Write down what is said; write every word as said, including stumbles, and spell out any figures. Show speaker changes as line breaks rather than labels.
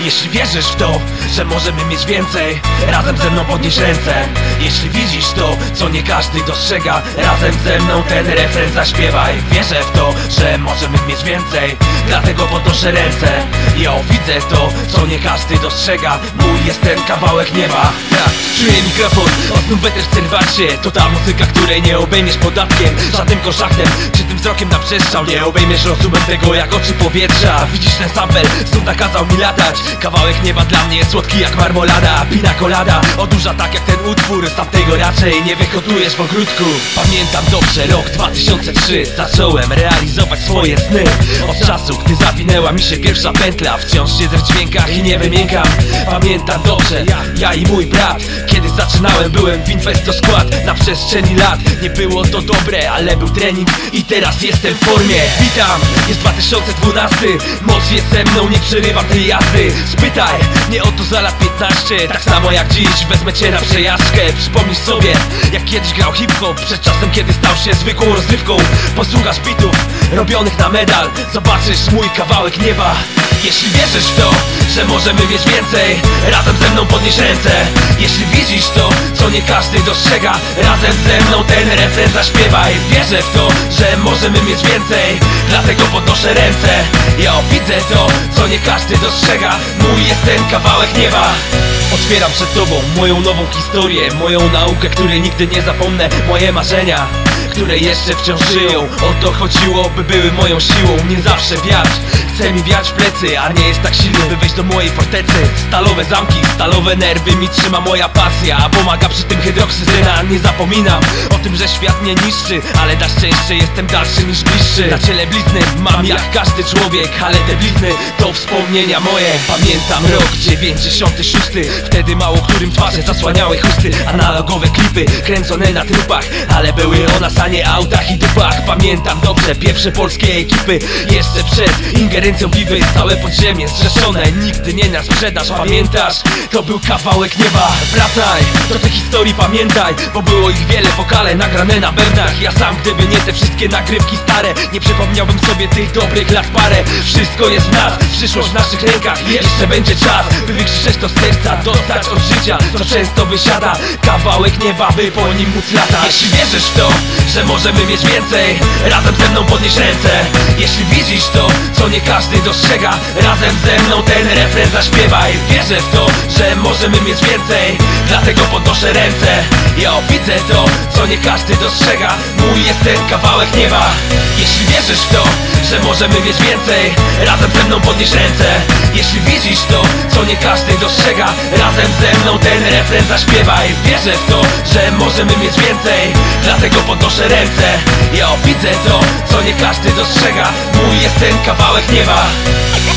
Jeśli wierzysz w to, że możemy mieć więcej, razem ze mną podnieś ręce. Jeśli widzisz to, co nie każdy dostrzega, razem ze mną ten refren zaśpiewaj. Wierzę w to, że możemy mieć więcej, dlatego podnoszę ręce. Ja widzę to, co nie każdy dostrzega, mój jest ten kawałek nieba. Tak, czuję mikrofon, od znów weter w cerwacie. To ta muzyka, której nie obejmiesz podatkiem, żadnym konszachtem, czy tym wzrokiem na przestrzał. Nie obejmiesz rozumem tego jak oczy powietrza. Widzisz ten sample, znów nakazał mi latać. Kawałek nieba dla mnie słodki jak marmolada, pina colada, odurza tak jak ten utwór. Sam tego raczej nie wyhodujesz w ogródku. Pamiętam dobrze rok dwa tysiące trzeci. Zacząłem realizować swoje sny. Od czasu, gdy zawinęła mi się pierwsza pętla, wciąż siedzę w dźwiękach i nie wymiękam. Pamiętam dobrze, ja, ja i mój brat, kiedy zaczynałem byłem w Investo skład. Na przestrzeni lat nie było to dobre, ale był trening i teraz jestem w formie. Witam, jest dwa tysiące dwunasty, moc jest ze mną, nie przerywam tej jazdy. Spytaj mnie o to za lat piętnaście, tak samo jak dziś wezmę cię na przejażdżkę. Przypomnisz sobie, jak kiedyś grał hip-hop, przed czasem kiedy stał się zwykłą rozrywką. Posłuchasz bitów robionych na medal, zobaczysz mój kawałek nieba. Jeśli wierzysz w to, że możemy mieć więcej, razem ze mną podnieś ręce. Jeśli widzisz to, co nie każdy dostrzega, razem ze mną ten refren zaśpiewaj. Wierzę w to, że możemy mieć więcej, dlatego podnoszę ręce. Ja widzę to, co nie każdy dostrzega, mój jest ten kawałek nieba. Otwieram przed tobą moją nową historię, moją naukę, której nigdy nie zapomnę, moje marzenia, które jeszcze wciąż żyją. O to chodziło, by były moją siłą. Nie zawsze wiatr chce mi wiać w plecy, a nie jest tak silny, by wejść do mojej fortecy. Stalowe zamki, stalowe nerwy mi trzyma moja pasja, a pomaga przy tym hydroksyzyna. Nie zapominam o tym, że świat mnie niszczy, ale na szczęście jestem dalszy niż bliższy. Na ciele blizny mam jak każdy człowiek, ale te blizny to wspomnienia moje. Pamiętam rok dziewięćdziesiąty szósty, wtedy mało którym twarze zasłaniały chusty. Analogowe klipy kręcone na trupach, ale były o nas, a nie autach i dupach. Pamiętam dobrze pierwsze polskie ekipy, jeszcze przed ingerencją Vivy. Całe podziemie zrzeszone, nigdy nie na sprzedaż. Pamiętasz? To był kawałek nieba. Wracaj do tej historii, pamiętaj, bo było ich wiele, wokale nagrane na bębnach. Ja sam, gdyby nie te wszystkie nagrywki stare, nie przypomniałbym sobie tych dobrych lat parę. Wszystko jest w nas, przyszłość w naszych rękach. Jeszcze będzie czas, by wykrzyczeć to z serca, dostać od życia, co często wysiada. Kawałek nieba, by po nim móc latać. Jeśli wierzysz w to, że możemy mieć więcej, razem ze mną podnieś ręce. Jeśli widzisz to, co nie każdy dostrzega, razem ze mną ten refren zaśpiewaj. Wierzę w to, że możemy mieć więcej, dlatego podnoszę ręce. Ja widzę to, co nie każdy dostrzega, mój jest ten kawałek nieba. Jeśli wierzysz w to, że możemy mieć więcej, razem ze mną podnieś ręce. Jeśli widzisz to, co nie każdy dostrzega, razem ze mną ten refren zaśpiewaj. Wierzę w to, że możemy mieć więcej, dlatego podnoszę ręce. Ja widzę to, co nie każdy dostrzega, mój jest ten kawałek nieba.